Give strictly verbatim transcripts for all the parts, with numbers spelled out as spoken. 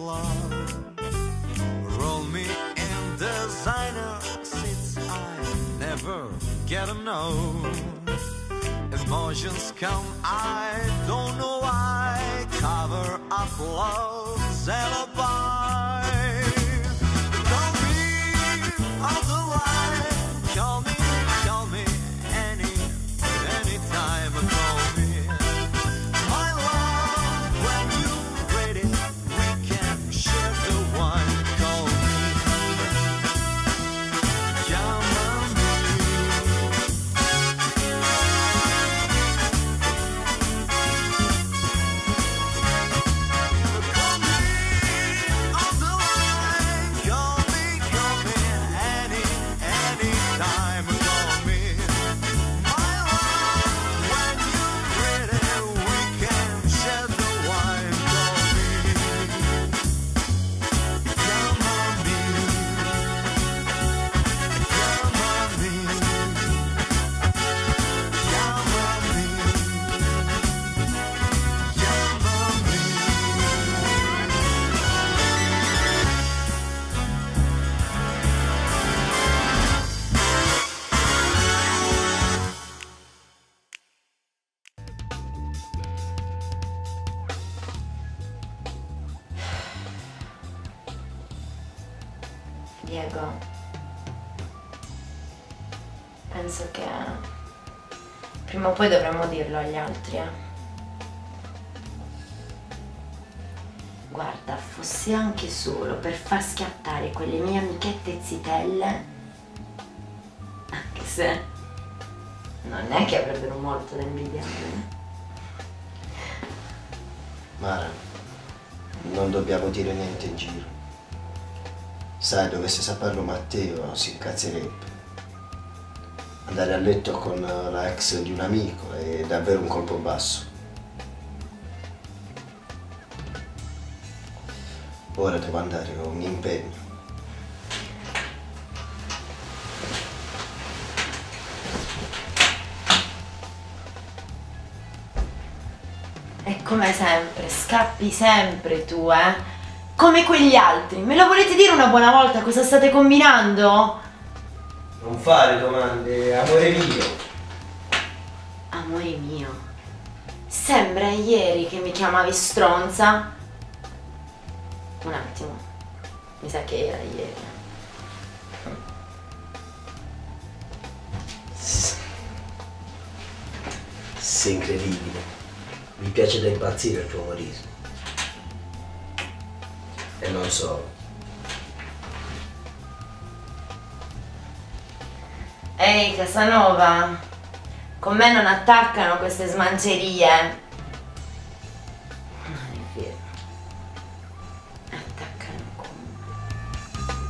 love. Roll me in designer seats I never get to know. Emotions come, I don't know why. Cover up love's alibi. Call me on the line. Call me, call me any, any time. Call me. My love, when you're ready, we can share the wine. Call me. Chiamami. Call me on the line. Call me, call me any, any time. Call me. My love, when you're ready, we can share the wine. Call me. Chiamami. Chiamami. Diego, penso che prima o poi dovremmo dirlo agli altri, eh. Guarda, fosse anche solo per far schiattare quelle mie amichette zitelle, anche se non è che avrebbero molto da invidiarmi. Mara, non dobbiamo dire niente in giro. Sai, dovesse saperlo Matteo si incazzerebbe. Andare a letto con la ex di un amico è davvero un colpo basso. Ora devo andare, ho un impegno. E come sempre, scappi sempre tu, eh? Come quegli altri. Me lo volete dire una buona volta cosa state combinando? Non fare domande, amore mio. Amore mio, sembra ieri che mi chiamavi stronza. Un attimo, mi sa che era ieri. Sei incredibile. Mi piace da impazzire il tuo umorismo. E non solo. Ehi Casanova, con me non attaccano queste smancerie. Non è vero. Attaccano con me.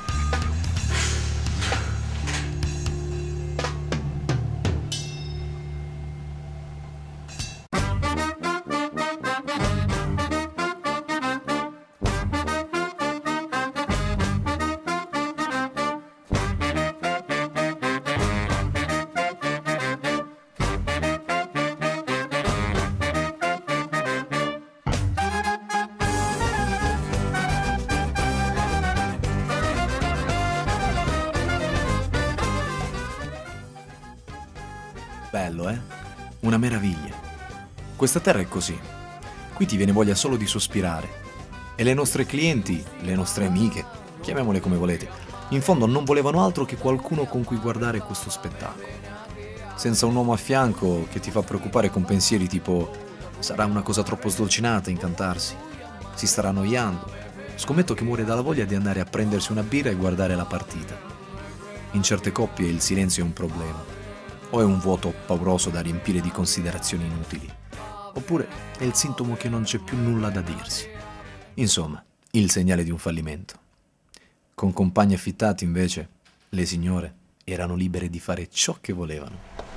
Bello, eh? Una meraviglia. Questa terra è così. Qui ti viene voglia solo di sospirare. E le nostre clienti, le nostre amiche, chiamiamole come volete, in fondo non volevano altro che qualcuno con cui guardare questo spettacolo. Senza un uomo a fianco che ti fa preoccupare con pensieri tipo sarà una cosa troppo sdolcinata incantarsi, si starà annoiando. Scommetto che muore dalla voglia di andare a prendersi una birra e guardare la partita. In certe coppie il silenzio è un problema. O è un vuoto pauroso da riempire di considerazioni inutili, oppure è il sintomo che non c'è più nulla da dirsi. Insomma, il segnale di un fallimento. Con compagni affittati, invece, le signore erano libere di fare ciò che volevano.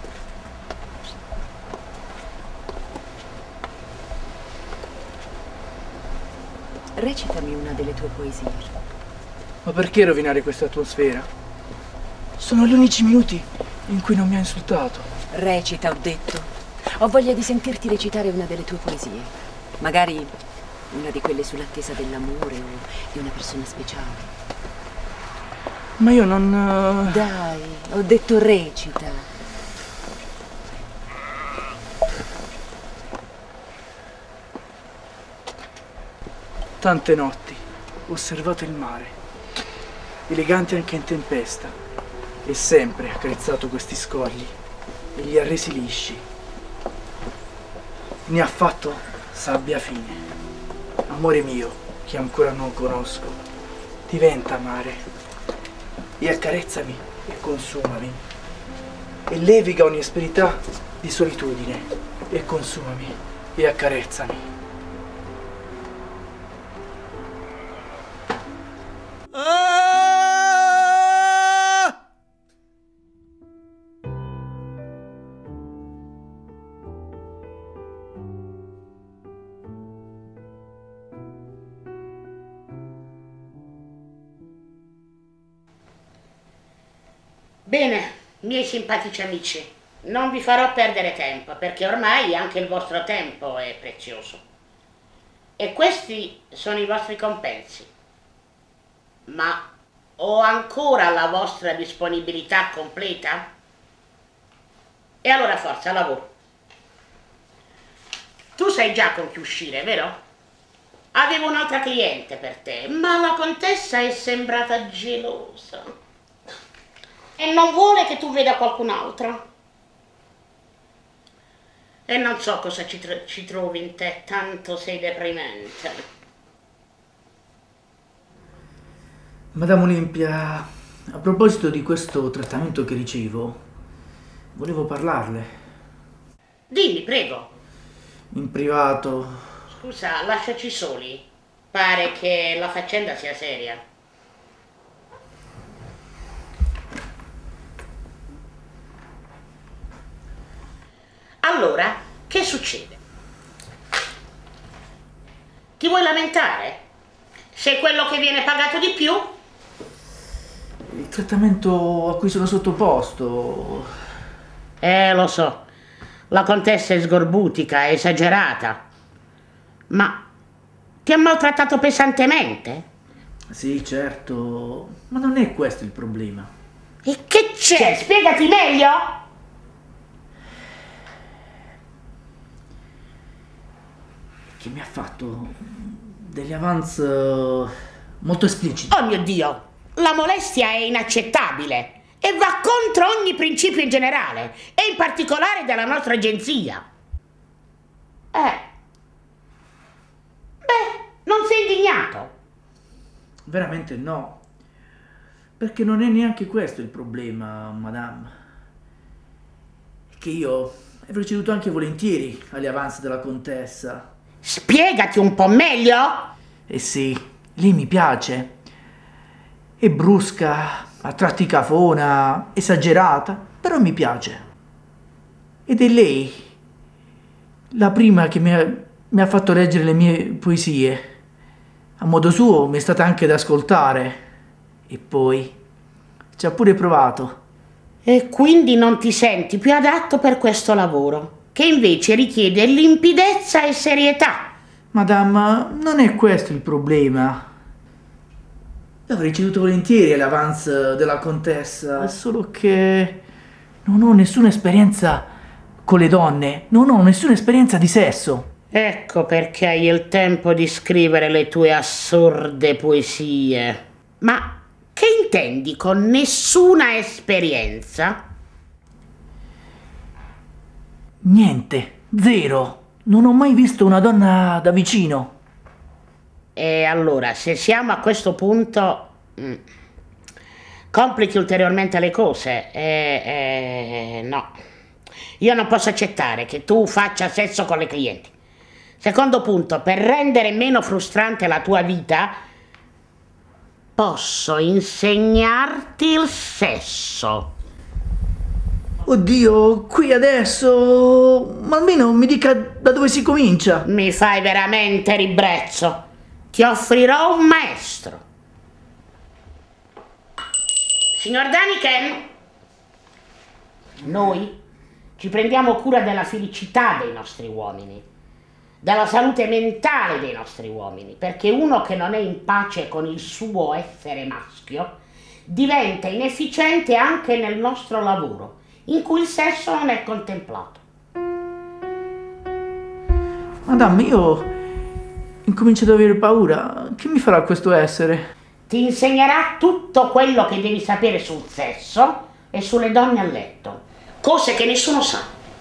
Recitami una delle tue poesie. Ma perché rovinare questa atmosfera? Sono gli unici minuti in cui non mi ha insultato. Recita, ho detto. Ho voglia di sentirti recitare una delle tue poesie. Magari Una di quelle sull'attesa dell'amore o di una persona speciale? Ma io non... Dai, ho detto recita. Tante notti ho osservato il mare, elegante anche in tempesta, e sempre accarezzato questi scogli e li ha resi lisci. Ne ha fatto sabbia fine. Amore mio, che ancora non conosco, diventa mare e accarezzami e consumami e leviga ogni asperità di solitudine e consumami e accarezzami. Bene, miei simpatici amici, non vi farò perdere tempo perché ormai anche il vostro tempo è prezioso. E questi sono i vostri compensi. Ma ho ancora la vostra disponibilità completa? E allora forza, lavoro. Tu sai già con chi uscire, vero? Avevo un'altra cliente per te, ma la contessa è sembrata gelosa. E non vuole che tu veda qualcun altro. E non so cosa ci, tro- ci trovi in te, tanto sei deprimente. Madame Olimpia, a proposito di questo trattamento che ricevo, volevo parlarle. Dimmi, prego. In privato. Scusa, lasciaci soli. Pare che la faccenda sia seria. Allora, che succede? Ti vuoi lamentare? Sei quello che viene pagato di più? Il trattamento a cui sono sottoposto... Eh, lo so. La contessa è sgorbutica, è esagerata. Ma ti ha maltrattato pesantemente? Sì, certo, ma non è questo il problema. E che c'è? Spiegati meglio! Che mi ha fatto degli avance molto espliciti. Oh mio Dio, la molestia è inaccettabile e va contro ogni principio in generale e in particolare della nostra agenzia. Eh. Beh, non sei indignato? Veramente no, perché non è neanche questo il problema, madame. È che io avrei ceduto anche volentieri agli avanzi della contessa. Spiegati un po' meglio? Eh sì, lei mi piace. È brusca, a tratti cafona, esagerata, però mi piace. Ed è lei la prima che mi ha, mi ha fatto leggere le mie poesie. A modo suo mi è stata anche da ascoltare. E poi ci ha pure provato. E quindi non ti senti più adatto per questo lavoro, che invece richiede limpidezza e serietà. Madame, non è questo il problema. Io avrei ceduto volentieri all'avance della contessa, solo che non ho nessuna esperienza con le donne, non ho nessuna esperienza di sesso. Ecco perché hai il tempo di scrivere le tue assurde poesie. Ma che intendi con nessuna esperienza? Niente, zero. Non ho mai visto una donna da vicino. E allora, se siamo a questo punto, mh, complichi ulteriormente le cose. E, e, no, io non posso accettare che tu faccia sesso con le clienti. Secondo punto, per rendere meno frustrante la tua vita, posso insegnarti il sesso. Oddio, qui adesso... Ma almeno mi dica da dove si comincia. Mi fai veramente ribrezzo. Ti offrirò un maestro. Signor Daniken, noi ci prendiamo cura della felicità dei nostri uomini. dalla salute mentale dei nostri uomini, perché uno che non è in pace con il suo essere maschio diventa inefficiente anche nel nostro lavoro, in cui il sesso non è contemplato. Madame, io incomincio ad avere paura. Che mi farà questo essere? Ti insegnerà tutto quello che devi sapere sul sesso e sulle donne a letto, cose che nessuno sa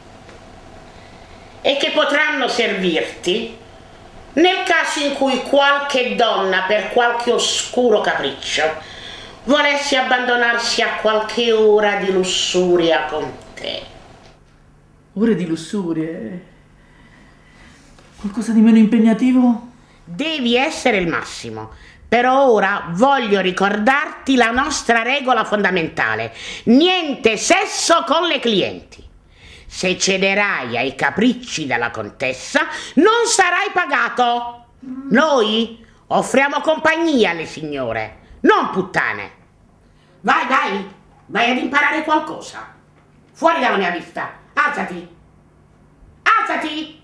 e che potranno servirti nel caso in cui qualche donna, per qualche oscuro capriccio, volesse abbandonarsi a qualche ora di lussuria con te. Ore di lussurie? Qualcosa di meno impegnativo? Devi essere il massimo. Però ora voglio ricordarti la nostra regola fondamentale. Niente sesso con le clienti. Se cederai ai capricci della contessa, non sarai pagato. Noi offriamo compagnia alle signore, non puttane. Vai, vai, vai ad imparare qualcosa. Fuori dalla mia vista. Alzati. Alzati.